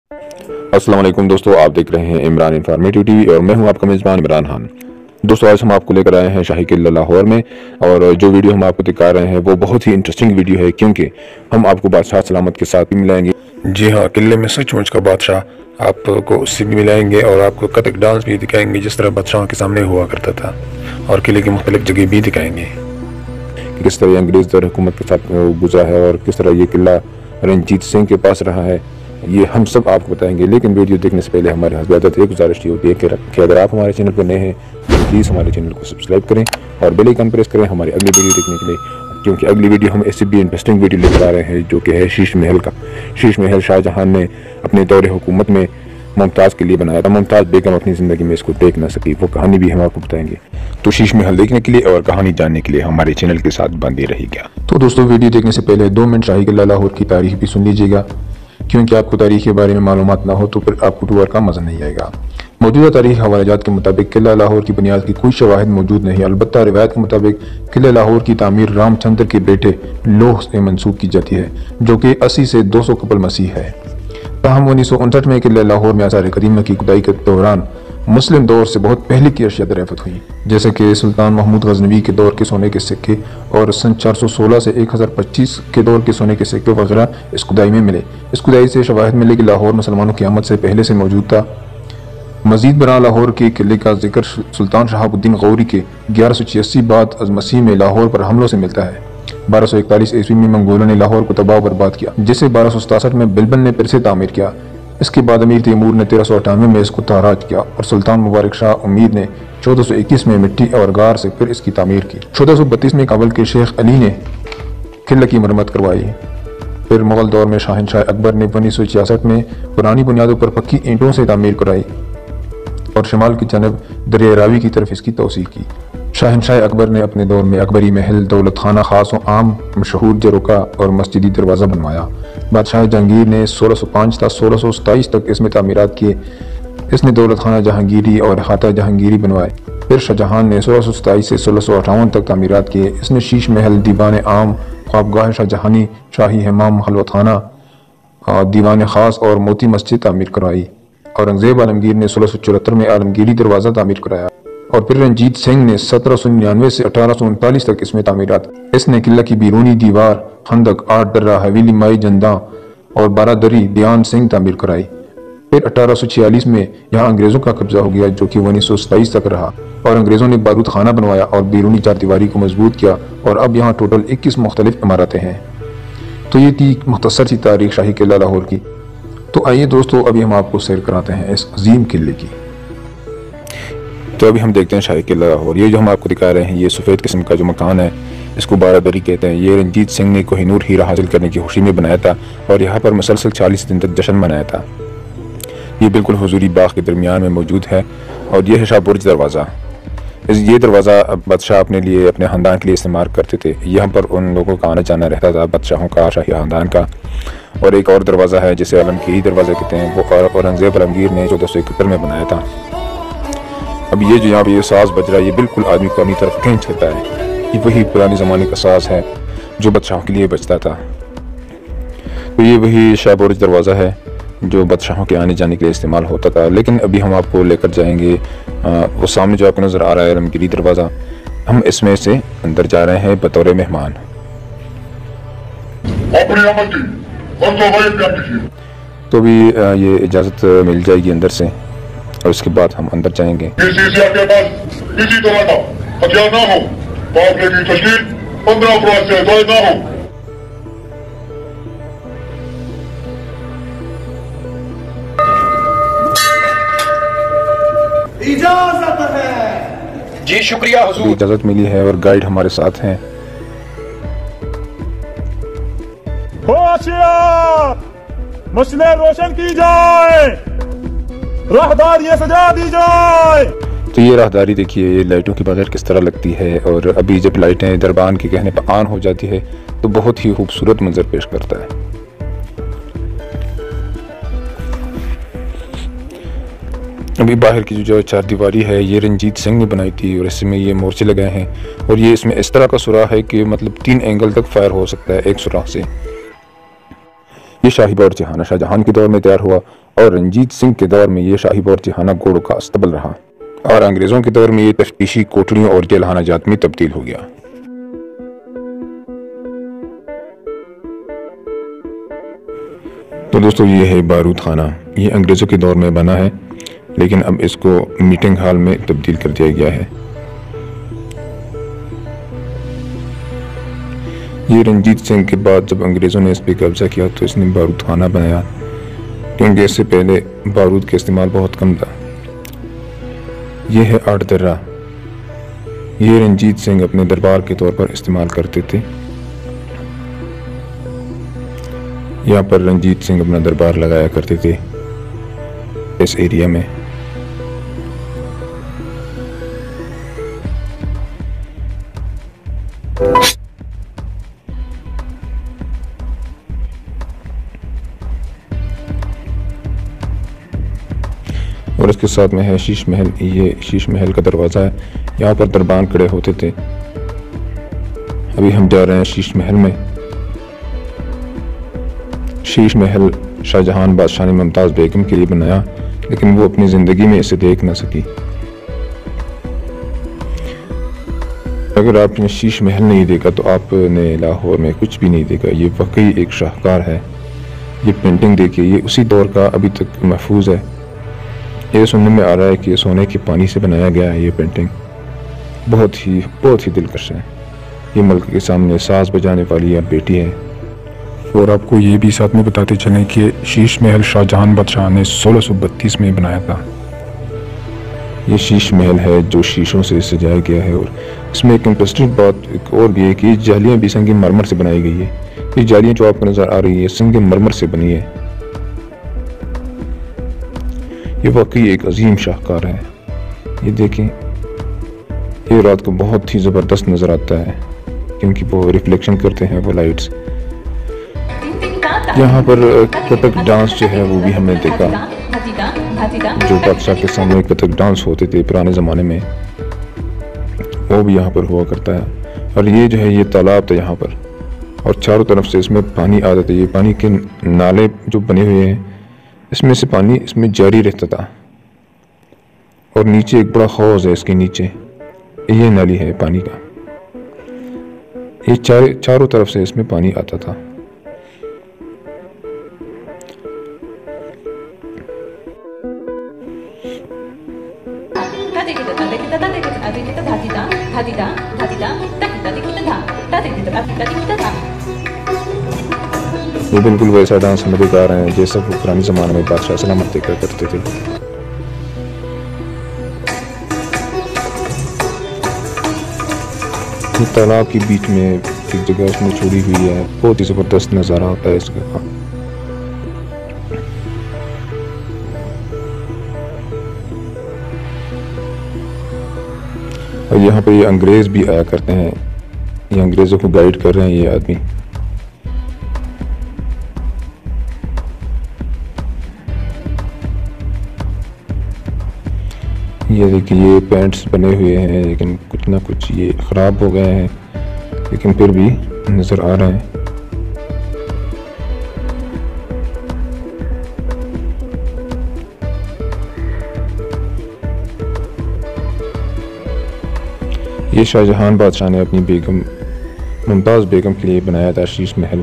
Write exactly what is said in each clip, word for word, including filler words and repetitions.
अस्सलाम वालेकुम दोस्तों, आप देख रहे हैं इमरान इन्फॉर्मेटिव टीवी और मैं हूं आपका मेज़बान इमरान खान। दोस्तों, आज हम आपको लेकर आए हैं शाही किला लाहौर में और जो वीडियो हम आपको दिखा रहे हैं वो बहुत ही इंटरेस्टिंग वीडियो है क्योंकि हम आपको बादशाह सलामत के साथ भी मिलाएंगे। जी हाँ, किले में सचमुच का बादशाह आपको उससे भी मिलाएंगे और आपको कथक डांस भी दिखाएंगे जिस तरह बादशाह के सामने हुआ करता था, और किले की मुख्तलिफ जगह भी दिखाएंगे किस तरह अंग्रेज दौर हुकूमत के साथ गुजरा है और किस तरह ये किला रंजीत सिंह के पास रहा है, ये हम सब आपको बताएंगे। लेकिन वीडियो देखने से पहले हमारे हज़रात एक गुजारिश होती है कि अगर आप हमारे चैनल पर नए हैं तो प्लीज़ हमारे चैनल को सब्सक्राइब करें और बेल आइकन प्रेस करें हमारी अगली वीडियो देखने के लिए, क्योंकि अगली वीडियो हम ऐसी भी इंटरेस्टिंग वीडियो लेकर आ रहे हैं जो कि है शीश महल का। शीश महल शाहजहां ने अपने दौर हुकूमत में मुमताज़ के लिए बनाया था। मुमताज़ बेगम अपनी ज़िंदगी में इसको देख ना सकी, वो कहानी भी हम आपको बताएंगे। तो शीश महल देखने के लिए और कहानी जानने के लिए हमारे चैनल के साथ बंदी रहिएगा। तो दोस्तों, वीडियो देखने से पहले दो मिनट शाही किला लाहौर की तारीख भी सुन लीजिएगा, क्योंकि आपको तारीख के बारे में मालूमात ना हो तो फिर आपको टूर का मज़ा नहीं आएगा। मौजूदा तारीख हवालाजात के मुताबिक किला लाहौर की बुनियाद की कोई शवाहिद मौजूद नहीं, अलबत्ता रिवायत के मुताबिक किला लाहौर की तामीर रामचंद्र के बेटे लोह से मंसूब की जाती है, जो कि अस्सी से दो सौ कबल मसीह है। ताहम उन्नीस सौ उनसठ में किला लाहौर में आसार करीमा की खुदाई के दौरान मुस्लिम दौर से बहुत पहले की अशिया दरियाफ्त हुई, जैसे कि सुल्तान महमूद गजनवी के दौर के सोने के सिक्के और सन चार सौ सोलह से एक हज़ार पच्चीस के दौर के सोने के सिक्के वगैरह इस खुदाई में मिले। इस खुदाई से शवाहिद मिले कि लाहौर मुसलमानों की आमद से पहले से मौजूद था। मजीद बरा लाहौर के किले का जिक्र सुल्तान शहाबुद्दीन गौरी के ग्यारह सौ छियासी बाद अज मसीह में लाहौर पर हमलों से मिलता है। बारह सौ इकतालीस ईस्वी में मंगोलों ने लाहौर को तबाह बर्बाद किया, जिसे बारह सौ सतासठ में बिलबल ने फिर से तामीर किया। इसके बाद अमीर तैमूर ने तेरह सौ अठानवे में इसको ताराज किया और सुल्तान मुबारक शाह उम्मीद ने चौदह सौ इक्कीस में मिट्टी और गार से फिर इसकी तामीर की। चौदह सौ बत्तीस में काबुल के शेख अली ने किले की मरम्मत करवाई। फिर मुगल दौर में शहनशाह अकबर ने उन्नीस सौ छियासठ में पुरानी बुनियादों पर पक्की ईंटों से तामीर कराई और शमाल की जानब दरिया रावी की तरफ इसकी तोसी की। शहनशाह अकबर ने अपने दौर में अकबरी महल, दौलत खाना खास व आम, मशहूर जरोका और मस्जिदी दरवाज़ा बनवाया। बादशाह जहांगीर ने सोलह सौ पाँच था सोलह सौ सताईस तक इसमें तामीरात किए। इसने दौलत खाना जहांगीरी और खाता जहांगीरी बनवाए। फिर शाहजहां ने सोलह सौ सताईस से सोलह सौ अट्ठावन तक तामीरात किए। इसने शीश महल, दीवान आम, ख्वाबगाह शाहजहानी, शाही हमाम, हलवत खाना, दीवान खास और मोती मस्जिद तामीर कराई। औरंगजेब आलमगीर ने सोलह सौ चौहत्तर में आलमगीरी दरवाज़ा तामीर कराया और फिर रंजीत सिंह ने सत्रह सौ निन्यानवे से अठारह सौ उनतालीस तक इसमें तामीरात। इसने किला की बैरूनी दीवार, खंदक, आठ दर्रा, हवेली, माई जंदा और बारह दरी ध्यान सिंह तामीर कराई। फिर अठारह सौ छियालीस में यहाँ अंग्रेजों का कब्जा हो गया, जो कि उन्नीस सौ सताईस तक रहा और अंग्रेजों ने बारूद खाना बनवाया और बैरूनी चार दीवारी को मजबूत किया और अब यहाँ टोटल इक्कीस मुख्तलिफ इमारतें हैं। तो ये थी मुख्तसर सी तारीख शाही किला लाहौर की। तो आइए दोस्तों, अभी हम आपको सैर कराते हैं इस अजीम किले की। तो अभी हम देखते हैं शाही किला लाहौर। ये जो हम आपको दिखा रहे हैं ये सफ़ेद किस्म का जो मकान है इसको बारादरी कहते हैं। ये रंजीत सिंह ने कोहिनूर हीरा हासिल करने की खुशी में बनाया था और यहाँ पर मुसलसल चालीस दिन तक जश्न मनाया था। ये बिल्कुल हुजूरी बाग के दरमियान में मौजूद है और ये है शाहबुर्ज दरवाज़ा। इस ये दरवाज़ा बादशाह अपने लिए, अपने ख़ानदान के लिए इस्तेमाल करते थे। यहाँ पर उन लोगों का आना जाना रहता था, बादशाहों का, शाही ख़ानदान का। और एक और दरवाज़ा है जिसे आलमगीरी दरवाज़ा कहते हैं, वो औरंगजेब आलमगीर ने चौदह सौ इकहत्तर में बनाया था। अब ये जो यहाँ पे ये साज बज रहा है ये बिल्कुल आदमी को अपनी तरफ खींच लेता है। ये वही पुराने ज़माने का साज है जो बादशाहों के लिए बजता था। तो ये वही शाहबुर्ज दरवाज़ा है जो बादशाहों के आने जाने के लिए इस्तेमाल होता था। लेकिन अभी हम आपको लेकर जाएंगे आ, वो सामने जो आपको नज़र आ रहा है आलमगीरी दरवाज़ा, हम इसमें से अंदर जा रहे हैं बतौर मेहमान। तो भी ये इजाज़त मिल जाएगी अंदर से और उसके बाद हम अंदर जाएंगे। किसी तरह का हथियार ना हो, काफिले की तशकील पंद्रह अफराद से ज़ायद ना हो। इजाजत है जी, शुक्रिया हुजूर। इजाज़त मिली है और गाइड हमारे साथ हैं। मसले रोशन की जाए, राहदारियां सजा दी जाए। तो ये राहदारी देखिए, ये लाइटों के बगैर किस तरह लगती है और अभी जब लाइटें दरबान के कहने पर ऑन हो जाती है तो बहुत ही खूबसूरत मंजर पेश करता है। अभी बाहर की जो चार दीवारी है ये रंजीत सिंह ने बनाई थी और इसमें ये मोर्चे लगाए हैं और ये इसमें इस तरह का सुराख है कि मतलब तीन एंगल तक फायर हो सकता है एक सुराख से। ये शाही बावर जहान शाहजहां के दौर में तैयार हुआ और रंजीत सिंह के दौर में ये शाही बोरचिखाना घोड़ों का अस्तबल रहा और अंग्रेजों के दौर में ये तफ्तीशी कोठरियों और जेलखाना जात में तब्दील हो गया। तो दोस्तों ये है बारूद खाना। ये अंग्रेजों के दौर में बना है, लेकिन अब इसको मीटिंग हॉल में तब्दील कर दिया गया है। ये रंजीत सिंह के बाद जब अंग्रेजों ने इस पर कब्जा किया तो इसने बारूद खाना बनाया, क्योंकि इससे पहले बारूद का इस्तेमाल बहुत कम था। ये है आठ दर्रा। ये रंजीत सिंह अपने दरबार के तौर पर इस्तेमाल करते थे। यहाँ पर रंजीत सिंह अपना दरबार लगाया करते थे इस एरिया में। और इसके साथ में है शीश महल। ये शीश महल का दरवाज़ा है, यहाँ पर दरबान खड़े होते थे। अभी हम जा रहे हैं शीश महल में। शीश महल शाहजहां बादशाह ने मुमताज़ बेगम के लिए बनाया, लेकिन वो अपनी ज़िंदगी में इसे देख ना सकी। अगर आपने शीश महल नहीं देखा तो आपने लाहौर में कुछ भी नहीं देखा। ये वाकई एक शाहकार है। ये पेंटिंग देखिए, ये उसी दौर का अभी तक महफूज है। ये सुनने में आ रहा है कि सोने के पानी से बनाया गया है। ये पेंटिंग बहुत ही बहुत ही दिलकश है। ये मुल्क के सामने साज बजाने वाली यह बेटी है। और आपको ये भी साथ में बताते चलें कि शीश महल शाहजहां बादशाह ने सोलह सौ बत्तीस में बनाया था। ये शीश महल है जो शीशों से सजाया गया है। और इसमें एक इंटरेस्टिंग बात एक और भी है कि जालियाँ भी संग मरमर से बनाई गई है। ये जालियाँ जो आपको नज़र आ रही है संग मरमर से बनी है। ये वाकई एक अजीम शाहकार है। ये देखें, ये रात को बहुत ही ज़बरदस्त नज़र आता है, क्योंकि वो रिफ्लेक्शन करते हैं वो लाइट्स। यहाँ पर कथक डांस जो है वो भी हमने देखा, जो बादशाह के सामने कथक डांस होते थे पुराने ज़माने में, वो भी यहाँ पर हुआ करता है। और ये जो है ये तालाब था यहाँ पर, और चारों तरफ से इसमें पानी आता था। ये पानी के नाले जो बने हुए हैं, इसमें से पानी इसमें जारी रहता था। और नीचे एक बड़ा हौज है, इसके नीचे ये नाली है पानी का। ये चार चारों तरफ से इसमें पानी आता था। ये बिल्कुल वैसा डांस हम दिखा रहे हैं जैसा वो पुराने ज़माने में बादशाह सलामत कर करते थे। ये तालाब के बीच में एक जगह इसमें छोड़ी हुई है। बहुत ही ज़बरदस्त नज़ारा होता है इस जगह का। और यहाँ पे ये अंग्रेज भी आया करते हैं। ये अंग्रेज़ों को गाइड कर रहे हैं ये आदमी। ये देखिए, ये पेंट्स बने हुए हैं, लेकिन कुछ ना कुछ ये ख़राब हो गए हैं, लेकिन फिर भी नज़र आ रहे हैं। ये शाहजहां बादशाह ने अपनी बेगम मुमताज़ बेगम के लिए बनाया था शीश महल,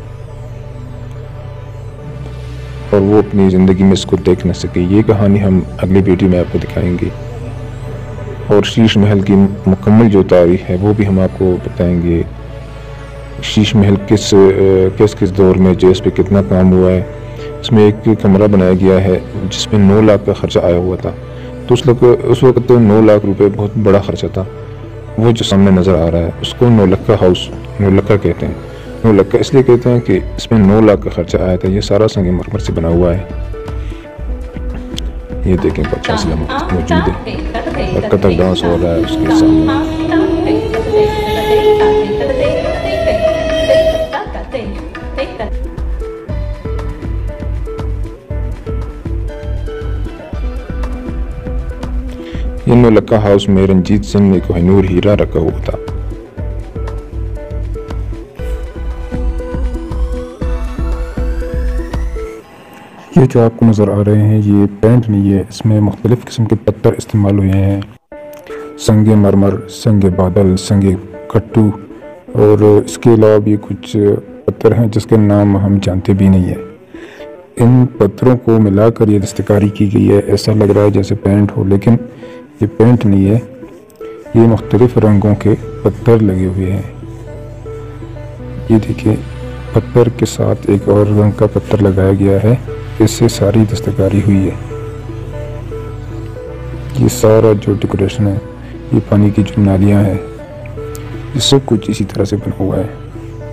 और वो अपनी ज़िंदगी में इसको देख न सके। ये कहानी हम अगली वीडियो में आपको दिखाएंगे, और शीश महल की मुकम्मल जो तारीख है वो भी हम आपको बताएंगे। शीश महल किस किस किस दौर में जो इस पर कितना काम हुआ है। इसमें एक कमरा बनाया गया है जिसमें नौ लाख का खर्चा आया हुआ था। तो उस लोग उस वक्त तो नौ लाख रुपए बहुत बड़ा खर्चा था। वो जो सामने नज़र आ रहा है उसको नौलक्खा हाउस नौलक्खा कहते हैं। नौलक्खा इसलिए कहते हैं कि इसमें नौ लाख का खर्चा आया था। ये सारा संगमरमर से बना हुआ है। ये देखें, बादशाह सलामत मौजूद है और कथक डांस हो रहा है उसके सामने। ये नौलक्खा हाउस में रंजीत सिंह ने कोहिनूर हीरा रखा हुआ था। ये जो आपको नज़र आ रहे हैं ये पेंट नहीं है, इसमें मुख्तलिफ़ किस्म के पत्थर इस्तेमाल हुए हैं। संगे मरमर, संगे बादल, संगे कट्टू और इसके अलावा भी कुछ पत्थर हैं जिसके नाम हम जानते भी नहीं है। इन पत्थरों को मिलाकर ये दस्तकारी की गई है। ऐसा लग रहा है जैसे पेंट हो, लेकिन ये पेंट नहीं है, ये मुख्तलिफ़ रंगों के पत्थर लगे हुए हैं। ये देखिए, पत्थर के साथ एक और रंग का पत्थर लगाया गया है, इससे सारी दस्तकारी हुई है। ये सारा जो डेकोरेशन है, ये पानी की जो नालियाँ हैं, ये सब कुछ इसी तरह से बना हुआ है।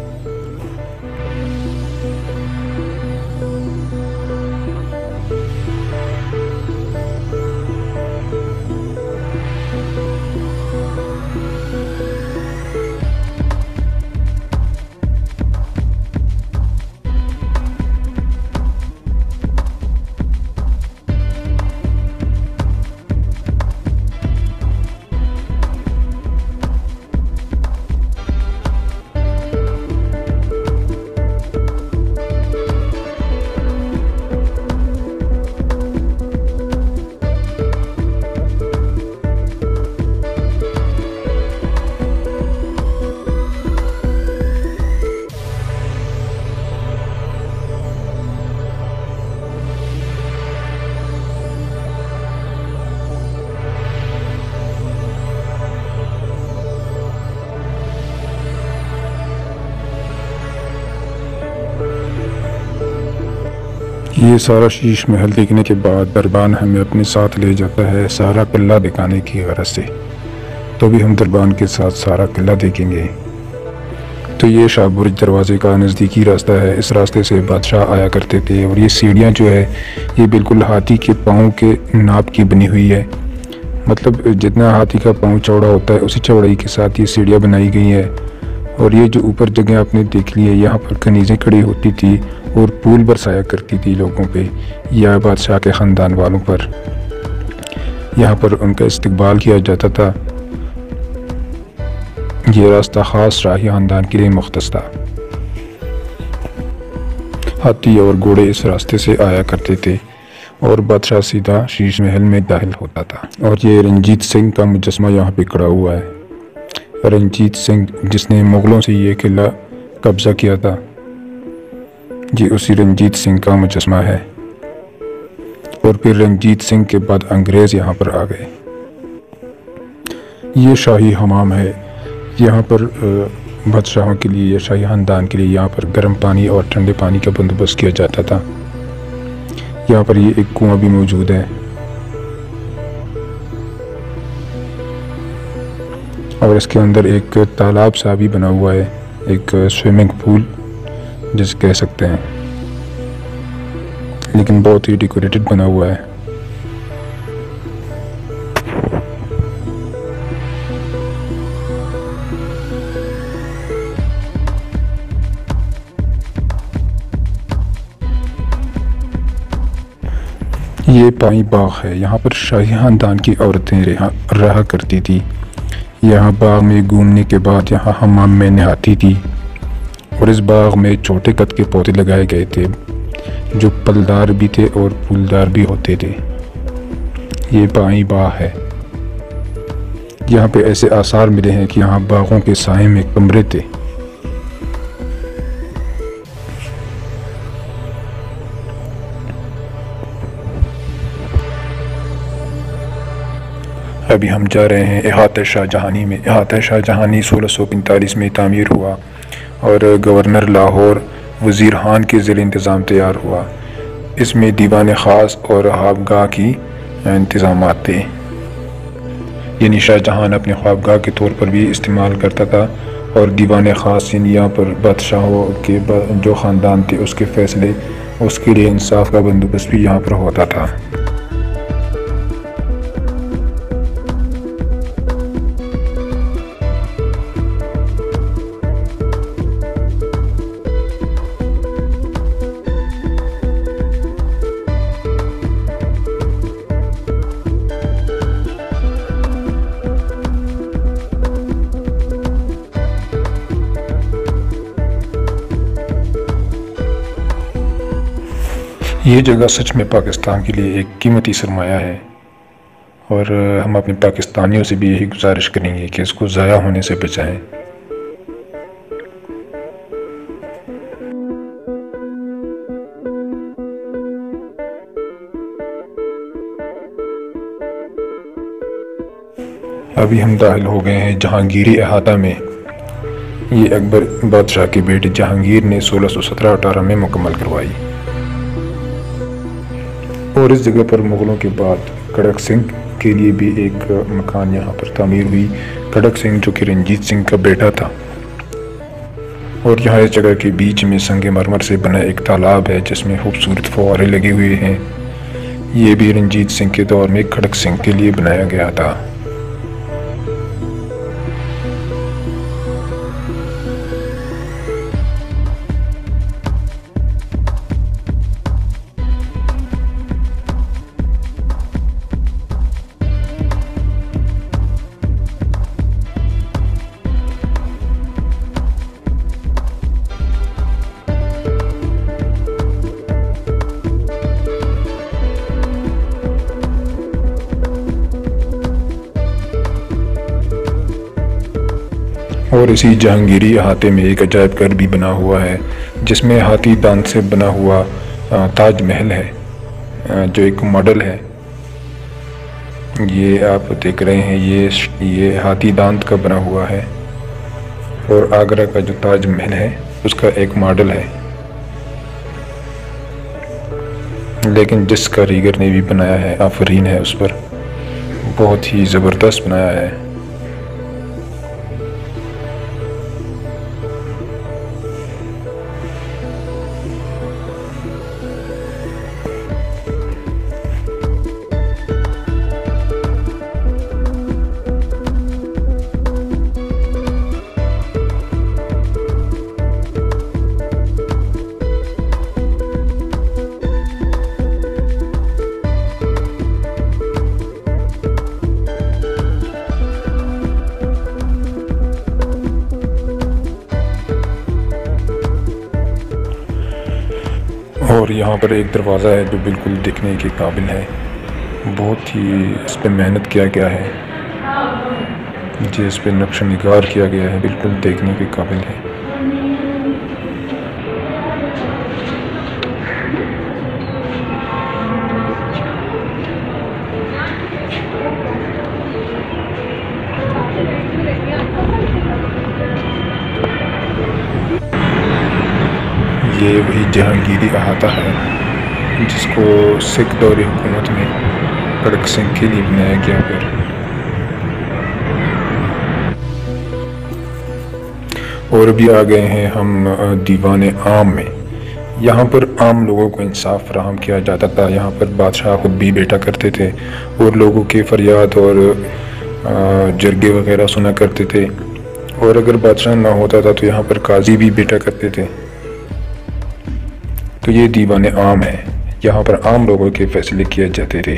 ये सारा शीश महल देखने के बाद दरबान हमें अपने साथ ले जाता है सारा किला दिखाने की गरज से। तो भी हम दरबान के साथ सारा किला देखेंगे। तो ये शाहबुर्ज दरवाजे का नज़दीकी रास्ता है। इस रास्ते से बादशाह आया करते थे और ये सीढ़ियाँ जो है ये बिल्कुल हाथी के पाँव के नाप की बनी हुई है। मतलब जितना हाथी का पाँव चौड़ा होता है उसी चौड़ाई के साथ ये सीढ़ियाँ बनाई गई है। और ये जो ऊपर जगह आपने देख ली है, यहाँ पर कनीज़ें खड़ी होती थी और फूल बरसाया करती थी लोगों पे या बादशाह के ख़ानदान वालों पर। यहाँ पर उनका इस्तकबाल किया जाता था। ये रास्ता ख़ास शाही ख़ानदान के लिए मुख्तस था। हाथी और घोड़े इस रास्ते से आया करते थे और बादशाह सीधा शीश महल में दाखिल होता था। और ये रंजीत सिंह का मुजस्मा यहाँ पे खड़ा हुआ है। रंजीत सिंह जिसने मुग़लों से ये किला कब्ज़ा किया था, ये उसी रंजीत सिंह का मुजस्मा है। और फिर रंजीत सिंह के बाद अंग्रेज़ यहाँ पर आ गए। ये शाही हमाम है। यहाँ पर बादशाहों के लिए या शाही ख़ानदान के लिए यहाँ पर गर्म पानी और ठंडे पानी का बंदोबस्त किया जाता था। यहाँ पर ये एक कुआं भी मौजूद है और इसके अंदर एक तालाब सा भी बना हुआ है, एक स्विमिंग पूल जिसे कह सकते हैं, लेकिन बहुत ही डेकोरेटेड बना हुआ है। ये पानी बाग है। यहाँ पर शाही ख़ानदान की औरतें रहा रहा करती थी। यहाँ बाग में घूमने के बाद यहाँ हमाम में नहाती थी। और इस बाग में छोटे कद के पौधे लगाए गए थे जो फलदार भी थे और फूलदार भी होते थे। ये पानी बाग है। यहाँ पे ऐसे आसार मिले हैं कि यहाँ बागों के साए में कमरे थे। अभी हम जा रहे हैं इहाते शाहजहानी में। इहाते शाहजहानी सोलह सौ पैंतालीस में तामीर हुआ और गवर्नर लाहौर वज़ीर खान के ज़ेर इंतज़ाम तैयार हुआ। इसमें दीवान ख़ास और ख्वाबगाह की इंतज़ामात थे। यानी शाहजहां अपने ख्वाबगाह के तौर पर भी इस्तेमाल करता था और दीवान ख़ास यानी यहाँ पर बादशाहों के जो ख़ानदान थे उसके फ़ैसले, उसके लिए इंसाफ का बंदोबस्त भी यहाँ पर होता था। ये जगह सच में पाकिस्तान के लिए एक कीमती सरमाया है और हम अपने पाकिस्तानियों से भी यही गुजारिश करेंगे कि इसको ज़ाया होने से बचाएं। अभी हम दाखिल हो गए हैं जहांगीरी अहाता में। ये अकबर बादशाह के बेटे जहांगीर ने सोलह सौ सत्रह अठारह में मुकम्मल करवाई और इस जगह पर मुग़लों के बाद खड़क सिंह के लिए भी एक मकान यहाँ पर तामीर हुई। खड़क सिंह जो कि रंजीत सिंह का बेटा था, और यहाँ इस जगह के बीच में संगे मरमर से बना एक तालाब है जिसमें खूबसूरत फव्वारे लगे हुए हैं। ये भी रंजीत सिंह के दौर में खड़क सिंह के लिए बनाया गया था। और इसी जहांगीरी अहाते में एक अजायब घर भी बना हुआ है जिसमें हाथी दांत से बना हुआ ताज महल है जो एक मॉडल है। ये आप देख रहे हैं, ये ये हाथी दांत का बना हुआ है और आगरा का जो ताज महल है उसका एक मॉडल है, लेकिन जिस कारीगर ने भी बनाया है आफरीन है उस पर, बहुत ही ज़बरदस्त बनाया है। और यहाँ पर एक दरवाज़ा है जो बिल्कुल देखने के काबिल है, बहुत ही इस पर मेहनत किया गया है, जी इस पर नक्शा निगार किया गया है, बिल्कुल देखने के काबिल है। ये वही जहांगीरी अहाता है जिसको सिख दौरे हुकूमत में खड़क सिंह के लिए बनाया गया फिर। और अभी आ गए हैं हम दीवान आम में। यहाँ पर आम लोगों को इंसाफ फराहम किया जाता था। यहाँ पर बादशाह खुद भी बैठा करते थे और लोगों के फरियाद और जरगे वगैरह सुना करते थे, और अगर बादशाह ना होता था तो यहाँ पर काजी भी बैठा करते थे। तो ये दीवान आम है, यहाँ पर आम लोगों के फैसले किए जाते थे।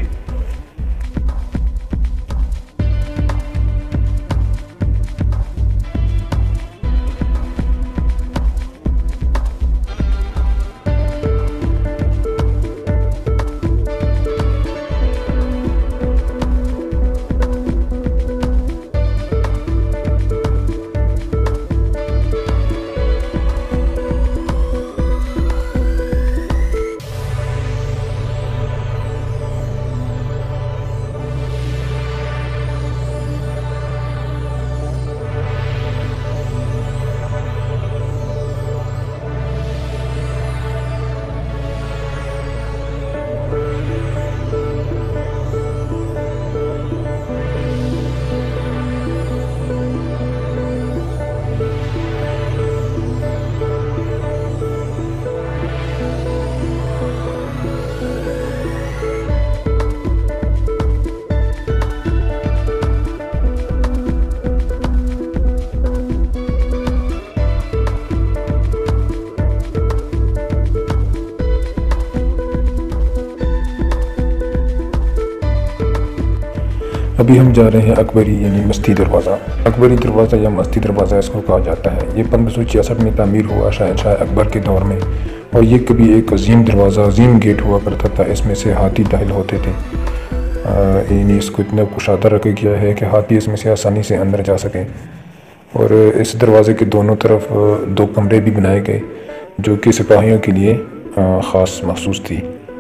अभी हम जा रहे हैं अकबरी यानी मस्ती दरवाज़ा। अकबरी दरवाज़ा या मस्ती दरवाज़ा इसको कहा जाता है। ये पंद्रह सौ छियासठ में तामीर हुआ शायद शाह अकबर के दौर में, और ये कभी एक अजीम दरवाज़ा अजीम गेट हुआ करता था। इसमें से हाथी दाखिल होते थे। यानी इसको इतना कुशादा रखा गया है कि हाथी इसमें से आसानी से अंदर जा सकें। और इस दरवाज़े के दोनों तरफ दो कमरे भी बनाए गए जो कि सिपाहियों के लिए ख़ास मखसूस थी।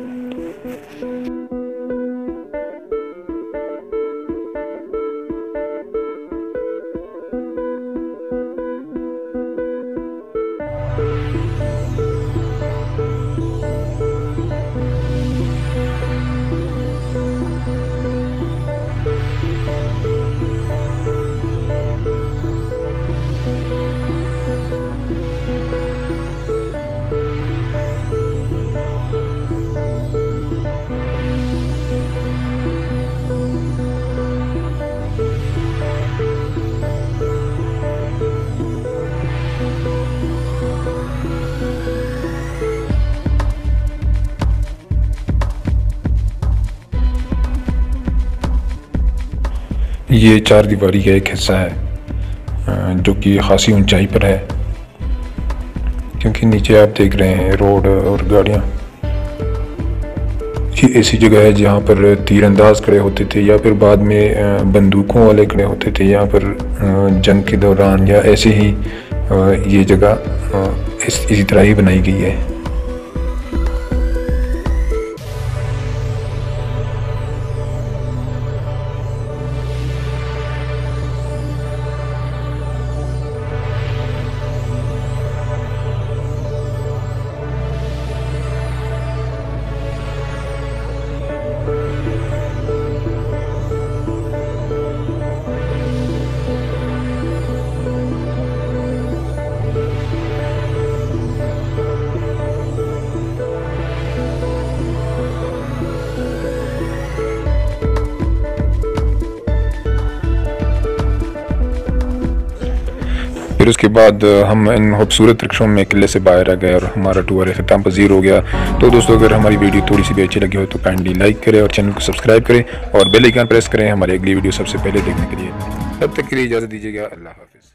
ये चार दीवारी का एक हिस्सा है जो कि खासी ऊंचाई पर है, क्योंकि नीचे आप देख रहे हैं रोड और गाड़ियाँ। ये ऐसी जगह है जहाँ पर तीरंदाज खड़े होते थे या फिर बाद में बंदूकों वाले खड़े होते थे। यहाँ पर जंग के दौरान या ऐसे ही ये जगह इस इसी तरह ही बनाई गई है। फिर उसके बाद हम इन खूबसूरत रिक्शों में किले से बाहर आ गए और हमारा टूर इख्तिताम पजीर हो गया। तो दोस्तों, अगर हमारी वीडियो थोड़ी सी भी अच्छी लगी हो तो काइंडली लाइक करें और चैनल को सब्सक्राइब करें और बेल आइकन प्रेस करें हमारी अगली वीडियो सबसे पहले देखने के लिए। तब तक के लिए इजाज़त दीजिएगा। अल्लाह हाफिज़।